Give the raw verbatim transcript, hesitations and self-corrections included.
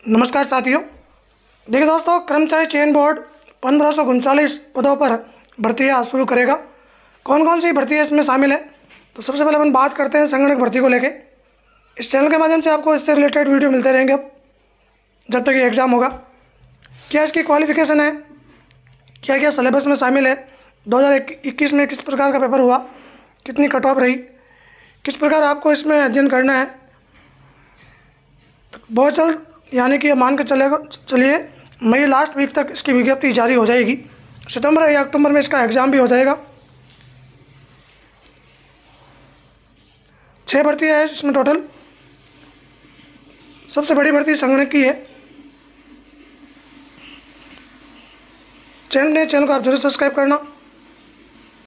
नमस्कार साथियों। देखिए दोस्तों, कर्मचारी चयन बोर्ड पंद्रह सौ उनचालीस पदों पर भर्तियाँ शुरू करेगा। कौन कौन सी भर्तियाँ इसमें शामिल है, तो सबसे पहले अपन बात करते हैं संगणक भर्ती को लेके। इस चैनल के माध्यम से आपको इससे रिलेटेड वीडियो मिलते रहेंगे अब जब तक ये एग्ज़ाम होगा। क्या इसकी क्वालिफिकेशन है, क्या क्या सिलेबस में शामिल है, दो हज़ार इक्कीस में किस प्रकार का पेपर हुआ, कितनी कट ऑफ रही, किस प्रकार आपको इसमें अध्ययन करना है। तो बहुत जल्द, यानी कि मान के चलेगा चलिए मई लास्ट वीक तक इसकी विज्ञप्ति जारी हो जाएगी। सितंबर या अक्टूबर में इसका एग्ज़ाम भी हो जाएगा। छः भर्तियाँ है इसमें टोटल। सबसे बड़ी भर्ती संगणक की है। चैनल ने चैनल को आप जरूर सब्सक्राइब करना।